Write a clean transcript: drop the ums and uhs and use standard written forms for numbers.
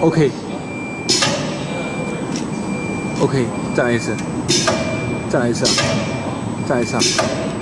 OK， 再来一次，再来一次啊，再来一次啊。